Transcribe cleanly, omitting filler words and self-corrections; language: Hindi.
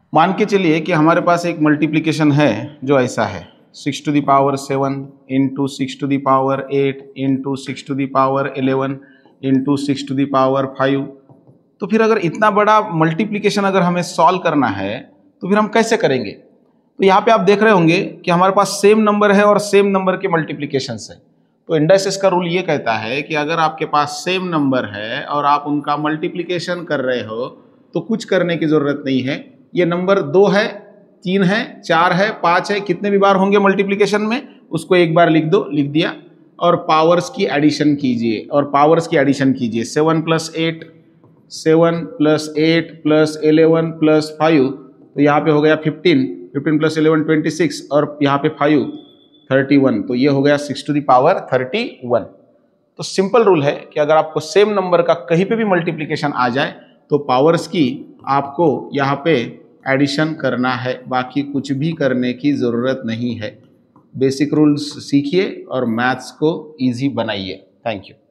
मान के चलिए कि हमारे पास एक मल्टीप्लिकेशन है जो ऐसा है 6 to the power 7 into 6 to the power 8 into 6 to the power 11 into 6 to the power 5। तो फिर अगर इतना बड़ा मल्टीप्लिकेशन अगर हमें सॉल्व करना है तो फिर हम कैसे करेंगे? तो यहाँ पे आप देख रहे होंगे कि हमारे पास सेम नंबर है और सेम नंबर के मल्टीप्लिकेशंस है। तो इंडाइसिस का रूल ये कहता है कि अगर आपके पास सेम नंबर है और आप उनका मल्टीप्लिकेशन कर रहे हो तो कुछ करने की ज़रूरत नहीं है। ये नंबर 2 है, 3 है, 4 है, 5 है, कितने भी बार होंगे मल्टीप्लिकेशन में उसको एक बार लिख दो, लिख दिया। और पावर्स की एडिशन कीजिए और पावर्स की एडिशन कीजिए 7 + 8 7 + 8 + 11 + 5, तो यहाँ पे हो गया 15 + 11 26 और यहाँ पे 5 31, तो ये हो गया 6 to the power 31। तो सिंपल रूल है कि अगर आपको सेम नंबर का कहीं पे भी मल्टीप्लिकेशन आ जाए तो पावर्स की आपको यहाँ पे एडिशन करना है, बाकी कुछ भी करने की ज़रूरत नहीं है। बेसिक रूल्स सीखिए और मैथ्स को इजी बनाइए। Thank you.